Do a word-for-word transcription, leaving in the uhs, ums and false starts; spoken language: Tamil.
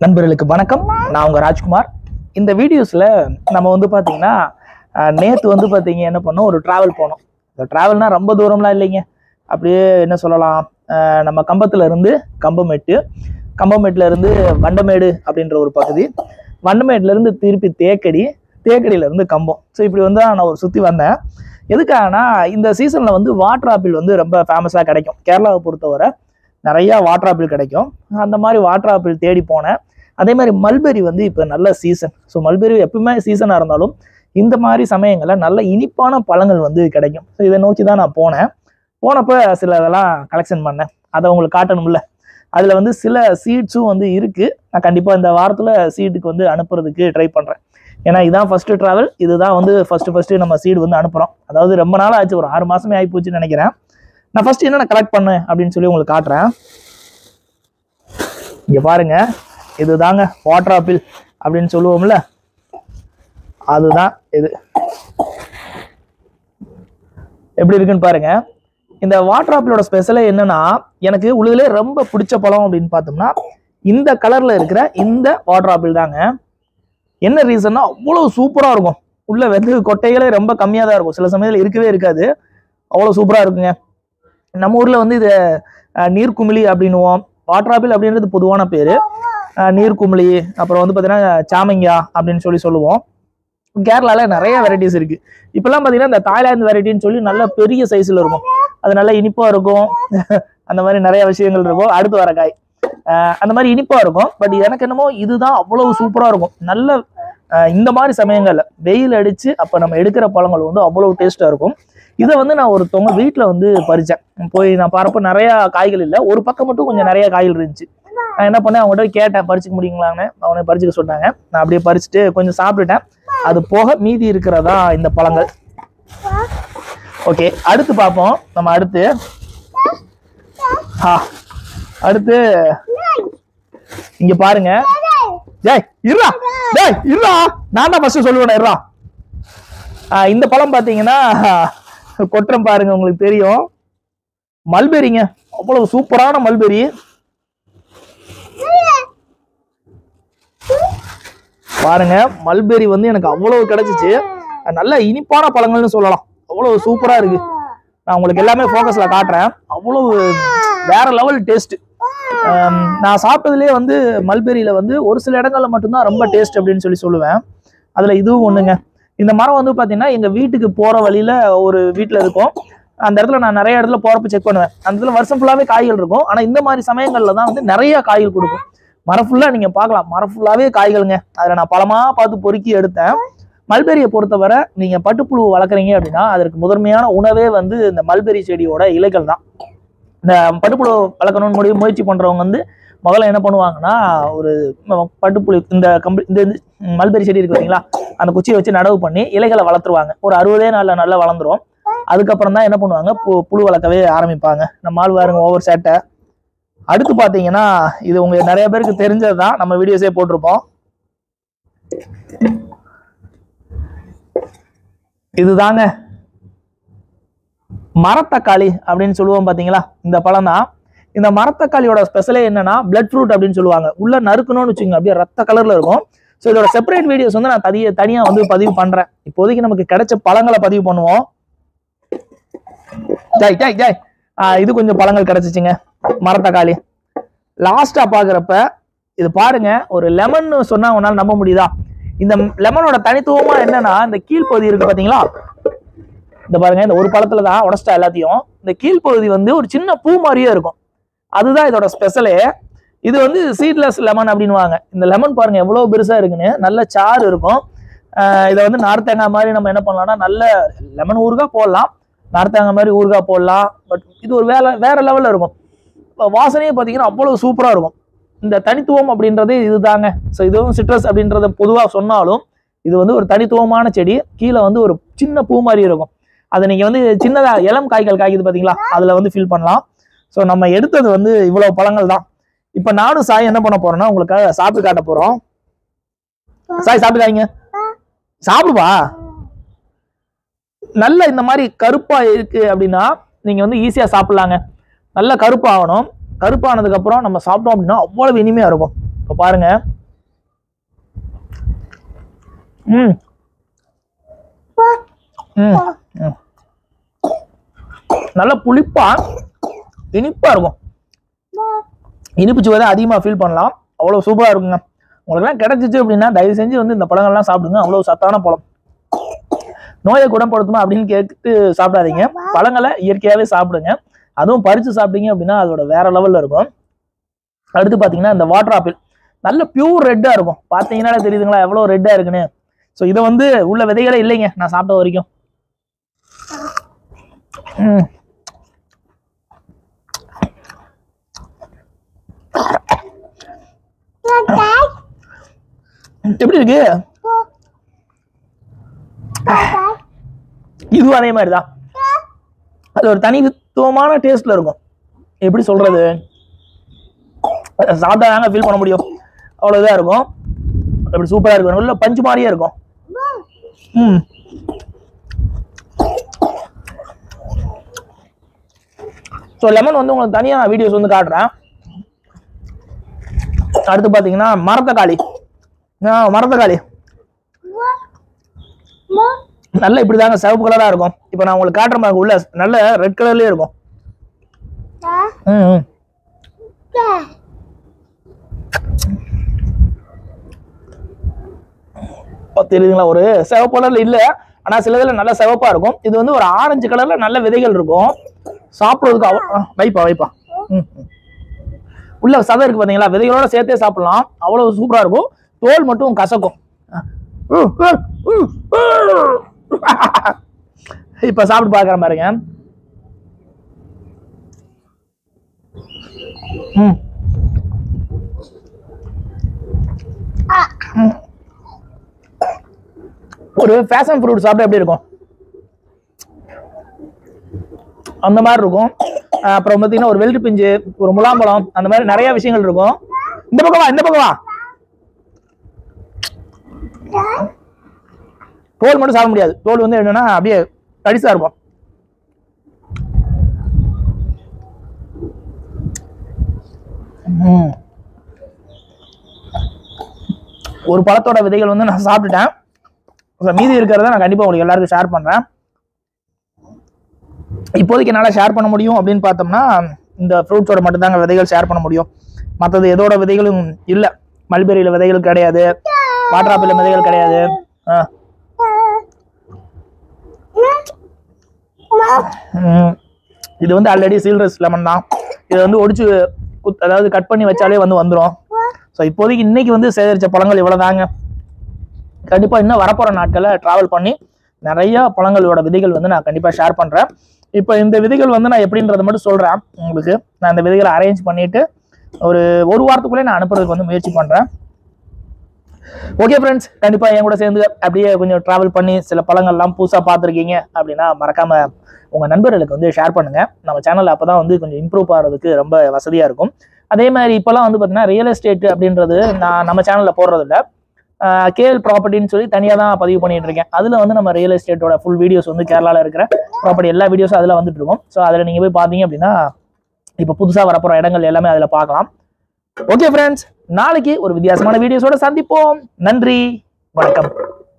நண்பர்களுக்கு வணக்கம். நான் உங்க ராஜ்குமார். இந்த வீடியோஸ்ல நம்ம வந்து பாத்தீங்கன்னா நேத்து வந்து பாத்தீங்க என்ன பண்ணோம், ஒரு டிராவல் போனோம். இந்த டிராவல்னா ரொம்ப தூரம்லாம் இல்லைங்க. அப்படியே என்ன சொல்லலாம், நம்ம கம்பத்துல இருந்து கம்பமேட்டு, கம்பமேட்டுல இருந்து வண்டமேடு அப்படின்ற ஒரு பகுதி, வண்டமேட்டுல இருந்து திருப்பி தேக்கடி, தேக்கடியில இருந்து கம்பம். ஸோ இப்படி வந்து நான் ஒரு சுற்றி வந்தேன். எதுக்காகனா இந்த சீசனில் வந்து வாட்டர் ஆப்பிள் வந்து ரொம்ப ஃபேமஸாக கிடைக்கும். கேரளாவை பொறுத்தவரை நிறையா வாட்டர் ஆப்பிள் கிடைக்கும். அந்த மாதிரி வாட்டர் ஆப்பிள் தேடி போனேன். அதே மாதிரி மல்பெரி வந்து இப்போ நல்ல சீசன். ஸோ மல்பெரி எப்பவுமே சீசனாக இருந்தாலும் இந்த மாதிரி சமயங்களில் நல்ல இனிப்பான பழங்கள் வந்து கிடைக்கும். ஸோ இதை நோக்கி தான் நான் போனேன். போனப்போ சில இதெல்லாம் கலெக்ஷன் பண்ணேன். அதை உங்களுக்கு காட்டணும்ல. அதில் வந்து சில சீட்ஸும் வந்து இருக்குது. நான் கண்டிப்பாக இந்த வாரத்தில் சீட்டுக்கு வந்து அனுப்புறதுக்கு ட்ரை பண்ணுறேன். ஏன்னா இதான் ஃபஸ்ட்டு ட்ராவல். இதுதான் வந்து ஃபஸ்ட்டு ஃபஸ்ட்டு நம்ம சீடு வந்து அனுப்புகிறோம். அதாவது ரொம்ப நாள் ஆச்சு, ஒரு ஆறு மாதமே ஆகி போச்சுன்னு நினைக்கிறேன். நான் ஃபஸ்ட்டு என்னென்ன கலெக்ட் பண்ணேன் அப்படின்னு சொல்லி உங்களுக்கு காட்டுறேன். இங்கே பாருங்க, இது தாங்க வாட்டர் ஆப்பிள் அப்படின்னு சொல்லுவோம்ல, அதுதான் இது. எப்படி இருக்குன்னு பாருங்க. இந்த வாட்டர் ஆப்பிளோட ஸ்பெஷலே என்னன்னா, எனக்கு உள்ளதுலே ரொம்ப பிடிச்ச பழம் அப்படின்னு பார்த்தோம்னா இந்த கலர்ல இருக்கிற இந்த வாட்டர் ஆப்பிள் தாங்க. என்ன ரீசன்னா, அவ்வளோ சூப்பராக இருக்கும். உள்ள வந்து கொட்டைகளே ரொம்ப கம்மியாக தான் இருக்கும். சில சமயத்தில் இருக்கவே இருக்காது. அவ்வளோ சூப்பராக இருக்குங்க. நம்ம ஊரில் வந்து இது நீர்க்குமிழி அப்படின்னுவோம். வாட்டர் ஆப்பிள் அப்படின்றது பொதுவான பேர். நீர்க்குமிழி, அப்புறம் வந்து பார்த்தீங்கன்னா சாமங்கா அப்படின்னு சொல்லி சொல்லுவோம். கேரளாவில் நிறைய வெரைட்டிஸ் இருக்கு. இப்பெல்லாம் பார்த்தீங்கன்னா இந்த தாய்லாந்து வெரைட்டின்னு சொல்லி நல்ல பெரிய சைஸில் இருக்கும். அது நல்லா இனிப்பாக இருக்கும். அந்த மாதிரி நிறைய விஷயங்கள் இருக்கும். அடுத்து வர காய் அந்த மாதிரி இனிப்பாக இருக்கும். பட் எனக்கு என்னமோ இதுதான் அவ்வளவு சூப்பராக இருக்கும். நல்ல இந்த மாதிரி சமயங்கள்ல வெயில் அடிச்சு அப்போ நம்ம எடுக்கிற பழங்கள் வந்து அவ்வளவு டேஸ்ட்டாக இருக்கும். இதை வந்து நான் ஒருத்தவங்க வீட்டில் வந்து பறித்தேன். போய் நான் பார்ப்ப நிறையா காய்கள் இல்லை, ஒரு பக்கம் மட்டும் கொஞ்சம் நிறைய காய்கள் இருந்துச்சு. நான் என்ன பண்ணேன், அவங்ககிட்ட கேட்டேன் பறிச்சுக்க முடியுங்களான்னு. அவனை பறிச்சுக்க சொன்னாங்க. நான் அப்படியே பறிச்சுட்டு கொஞ்சம் சாப்பிட்டுட்டேன். அது போக மீதி இருக்கிறதா இந்த பழங்கள். ஓகே, அடுத்து பார்ப்போம். நம்ம அடுத்து ஆ அடுத்து இங்க பாருங்க. டேய் இருடா, டேய் இருடா, நான் தான் ஃபர்ஸ்ட் சொல்லுவேன் இருடா. இந்த பழம் பாத்தீங்கன்னா கொற்றம் பாருங்க, உங்களுக்கு தெரியும். மல்பெரிங்க, அவ்வளவு சூப்பரான மல்பெரி. பாருங்க, மல்பெரி வந்து எனக்கு அவ்வளவு கிடைச்சிச்சு. நல்ல இனிப்பான பழங்கள்னு சொல்லலாம். அவ்வளவு சூப்பரா இருக்கு. நான் உங்களுக்கு எல்லாமே போக்கஸ்ல காட்டுறேன். அவ்வளவு வேற லெவல் டேஸ்ட். நான் சாப்பிட்டதுலேயே வந்து மல்பெரியில வந்து ஒரு சில இடங்கள்ல மட்டும்தான் ரொம்ப டேஸ்ட் அப்படின்னு சொல்லி சொல்லுவேன். அதுல இதுவும் ஒண்ணுங்க. இந்த மரம் வந்து பாத்தீங்கன்னா எங்க வீட்டுக்கு போற வழியில ஒரு வீட்டுல இருக்கும். அந்த இடத்துல நான் நிறைய இடத்துல போறப்ப செக் பண்ணுவேன். அந்த இடத்துல வருஷம் ஃபுல்லாவே காய்கள் இருக்கும். ஆனா இந்த மாதிரி சமயங்கள்ல தான் வந்து நிறைய காய்கள் கொடுக்கும். மரம் ஃபுல்லா நீங்க பார்க்கலாம், மரம் ஃபுல்லாவே காய்களுங்க. அதுல நான் பழமா பார்த்து பொறுக்கி எடுத்தேன். மல்பெரியை பொறுத்தவரை நீங்க பட்டுப்புழு வளர்க்குறீங்க அப்படின்னா அதற்கு முதன்மையான உணவே வந்து இந்த மல்பெரி செடியோட இலைகள் தான். இந்த பட்டுப்புழு வளர்க்கணும்னு முடிவு முயற்சி பண்றவங்க வந்து முதல்ல என்ன பண்ணுவாங்கன்னா, ஒரு பட்டுப்புழு இந்த கம்பி இந்த மல்பெரி செடி இருக்கு பார்த்தீங்களா, அந்த குச்சியை வச்சு நடவு பண்ணி இலைகளை வளர்த்துருவாங்க. ஒரு அறுபதே நாள்ல நல்லா வளர்ந்துரும். அதுக்கப்புறம் தான் என்ன பண்ணுவாங்க, பு புழு வளர்க்கவே ஆரம்பிப்பாங்க. நம்ம ஆள் பாருங்க ஓவர் சேட்டை. அடுத்து பார்த்தீங்கன்னா, இது உங்க நிறைய பேருக்கு தெரிஞ்சதுதான், நம்ம வீடியோஸே போட்டிருப்போம். இதுதாங்க மரத்தக்காளி அப்படின்னு சொல்லுவோம் பாத்தீங்களா, இந்த பழம் தான். இந்த மரத்தக்காளியோட ஸ்பெஷலே என்னன்னா பிளட் ஃப்ரூட் அப்படின்னு சொல்லுவாங்க. உள்ள நறுக்கணும்னு வச்சுங்க அப்படியே ரத்த கலர்ல இருக்கும். ஸோ இதோட செப்பரேட் வீடியோஸ் வந்து நான் தனியா தனியா வந்து பதிவு பண்றேன். இப்போதைக்கு நமக்கு கிடைச்ச பழங்களை பதிவு பண்ணுவோம். ஜாய் ஜாய் ஜாய் இது கொஞ்சம் பழங்கள் கிடைச்சிச்சுங்க, மரத்தக்காளி. லாஸ்டா பாக்குறப்ப இது பாருங்க, ஒரு லெமன் சொன்னா உன்னால நம்ப முடியுதா? இந்த லெமனோட தனித்துவமா என்னன்னா, இந்த கீழ்ப்பகுதி இருக்கு பாத்தீங்களா, இந்த பாருங்க, இந்த ஒரு பழத்துல தான் உடச்சிட்டா எல்லாத்தையும். இந்த கீழ்ப்பகுதி வந்து ஒரு சின்ன பூ மாதிரியே இருக்கும். அதுதான் இதோட ஸ்பெஷலே. இது வந்து சீட்லெஸ் லெமன் அப்படின்வாங்க. இந்த லெமன் பாருங்க எவ்வளவு பெருசா இருக்குன்னு. நல்ல சாறு இருக்கும். இதை வந்து நார்த்தேங்காய் மாதிரி நம்ம என்ன பண்ணலாம்னா, நல்ல லெமன் ஊறுகாய் போடலாம், நார்த்தேங்காய் மாதிரி ஊறுகாய் போடலாம். பட் இது ஒரு வேற வேற லெவல்ல இருக்கும். வாசனையே பார்த்தீங்கன்னா அவ்வளவு சூப்பரா இருக்கும். இந்த தனித்துவம் அப்படின்றது இதுதாங்க. ஸோ இதுவும் சிட்ரஸ் அப்படின்றத பொதுவாக சொன்னாலும் இது வந்து ஒரு தனித்துவமான செடி. கீழே வந்து ஒரு சின்ன பூ மாதிரி இருக்கும். அதை நீங்க வந்து சின்னதா இளம் காய்கள் காய்க்குது பாத்தீங்களா, அதுல வந்து ஃபில் பண்ணலாம். ஸோ நம்ம எடுத்தது வந்து இவ்வளவு பழங்கள் தான். இப்ப நானும் சாய் என்ன பண்ண போறோம்னா, உங்களுக்காக சாப்பிட்டு காட்ட போறோம். சாய் சாப்பிட்டுக்காங்க, சாப்பிடுவா. நல்ல இந்த மாதிரி கருப்பா இருக்கு அப்படின்னா நீங்க வந்து ஈஸியா சாப்பிடலாங்க. நல்ல கருப்பாகணும். கருப்பானதுக்கு அப்புறம் நம்ம சாப்பிட்டோம் அப்படின்னா அவ்வளவு இனிமையா இருக்கும். இப்போ பாருங்க. ம் ம் நல்ல புளிப்பா இனிப்பா இருக்கும். இனிப்பு சுவை தான் அதிகமாக ஃபீல் பண்ணலாம். அவ்வளோ சூப்பராக இருக்குங்க. உங்களுக்குலாம் கிடைச்சிச்சு அப்படின்னா தயவு செஞ்சு வந்து இந்த பழங்கள்லாம் சாப்பிடுங்க. அவ்வளோ சத்தான பழம். நோயை குணப்படுத்துமா அப்படின்னு கேட்டு சாப்பிடாதீங்க. பழங்களை இயற்கையாகவே சாப்பிடுங்க. அதுவும் பறித்து சாப்பிட்டீங்க அப்படின்னா அதோட வேற லெவலில் இருக்கும். அடுத்து பார்த்தீங்கன்னா இந்த வாட்டர் ஆப்பிள் நல்ல பியூர் ரெட்டாக இருக்கும். பார்த்தீங்கன்னா தெரியுதுங்களா எவ்வளோ ரெட்டாக இருக்குன்னு. ஸோ இதை வந்து உள்ள விதைகளே இல்லைங்க நான் சாப்பிட்ட வரைக்கும். ம் எப்படி இருக்கு? இதுவும் அதே மாதிரிதான். அது ஒரு தனித்துவமான டேஸ்ட்ல இருக்கும். எப்படி சொல்றது, சாப்பிட்டாங்க ஃபீல் பண்ண முடியும். அவ்வளவுதான் இருக்கும். அப்படி சூப்பரா இருக்கும். நல்ல பஞ்சு மாதிரியே இருக்கும். ம் ஸோ லெமன் வந்து உங்களுக்கு தனியாக நான் வீடியோஸ் வந்து காட்டுறேன். அடுத்து பார்த்தீங்கன்னா மரத்தக்காளி. மரத்தக்காளி நல்ல இப்படி தாங்க சிவப்பு கலரா இருக்கும். இப்போ நான் உங்களுக்கு காட்டுற மாதிரி உள்ள நல்ல ரெட் கலர்லயே இருக்கும். ம் தெரியுதுங்களா? ஒரு சிவப்பு கலர்ல இல்ல, ஆனா சில இதுல நல்ல சிவப்பா இருக்கும். இது வந்து ஒரு ஆரஞ்சு கலர்ல நல்ல விதைகள் இருக்கும். சாப்பிடுறதுக்கு வைப்பா வைப்பா ம் உள்ள சதை இருக்கு பாத்தீங்களா, விதைகளோட சேர்த்தே சாப்பிடலாம். அவ்வளவு சூப்பரா இருக்கும். தோல் மட்டும் கசக்கும். இப்ப சாப்பிட்டு பாக்குற பாருங்க. ம் ஒரு ஃபேஷன் ஃப்ரூட் சாப்பிட்டா எப்படி இருக்கும் அந்த மாதிரி இருக்கும். அப்புறம் பார்த்தீங்கன்னா ஒரு வெள்ளரி பிஞ்சு, ஒரு முலாம்பழம், அந்த மாதிரி நிறைய விஷயங்கள் இருக்கும். இந்த பக்கம் வா, இந்த பக்கம் வா. தோல் மட்டும் சாப்பிட முடியாது. தோல் வந்து என்னன்னா அப்படியே கடிசா இருக்கும். ஒரு பழத்தோட விதைகள் வந்து நான் சாப்பிட்டுட்டேன். மீதி இருக்கிறத நான் கண்டிப்பா உங்களுக்கு எல்லாருக்கும் ஷேர் பண்றேன். இப்போதைக்கு என்னால் ஷேர் பண்ண முடியும் அப்படின்னு பார்த்தோம்னா இந்த ஃப்ரூட்ஸோட மட்டும்தாங்க விதைகள் ஷேர் பண்ண முடியும். மற்றது எதோட விதைகளும் இல்லை. மல்பெரியில விதைகள் கிடையாது, வாட்டர் ஆப்பிள் விதைகள் கிடையாது. இது வந்து ஆல்ரெடி சீல்ரஸ் லெமன் தான். இதை வந்து ஒடிச்சு அதாவது கட் பண்ணி வச்சாலே வந்து வந்துடும். ஸோ இப்போதைக்கு இன்னைக்கு வந்து சேகரித்த பழங்கள் இவ்வளோதாங்க. கண்டிப்பாக இன்னும் வரப்போகிற நாட்களில் ட்ராவல் பண்ணி நிறைய பழங்களோட விதைகள் வந்து நான் கண்டிப்பாக ஷேர் பண்ணுறேன். இப்போ இந்த விதைகள் வந்து நான் எப்படின்றத மட்டும் சொல்கிறேன் உங்களுக்கு. நான் இந்த விதைகளை அரேஞ்ச் பண்ணிட்டு ஒரு ஒரு வாரத்துக்குள்ளே நான் அனுப்புறதுக்கு வந்து முயற்சி பண்ணுறேன். ஓகே ஃப்ரெண்ட்ஸ், கண்டிப்பாக என் கூட சேர்ந்து அப்படியே கொஞ்சம் ட்ராவல் பண்ணி சில பழங்கள்லாம் புதுசாக பார்த்துருக்கீங்க அப்படின்னா மறக்காமல் உங்கள் நண்பர்களுக்கு வந்து ஷேர் பண்ணுங்கள். நம்ம சேனல் அப்போ தான் வந்து கொஞ்சம் இம்ப்ரூவ் ஆகிறதுக்கு ரொம்ப வசதியாக இருக்கும். அதே மாதிரி இப்போலாம் வந்து பார்த்தீங்கன்னா ரியல் எஸ்டேட் அப்படின்றது நான் நம்ம சேனலில் போடுறதில்ல. கேஎல் ப்ராப்பர்ட்டின்னு சொல்லி தனியாக தான் பதிவு பண்ணிட்டு இருக்கேன். அதில் வந்து நம்ம ரியல் எஸ்டேட்டோட ஃபுல் வீடியோஸ் வந்து கேரளாவில் இருக்கிற ப்ராப்பர்ட்டி எல்லா வீடியோஸும் அதில் வந்துட்டு இருக்கும். ஸோ அதில் நீங்கள் போய் பார்த்தீங்க அப்படின்னா இப்போ புதுசாக வரப்போகிற இடங்கள் எல்லாமே அதில் பார்க்கலாம். ஓகே ஃப்ரெண்ட்ஸ், நாளைக்கு ஒரு வித்தியாசமான வீடியோஸோட சந்திப்போம். நன்றி, வணக்கம்.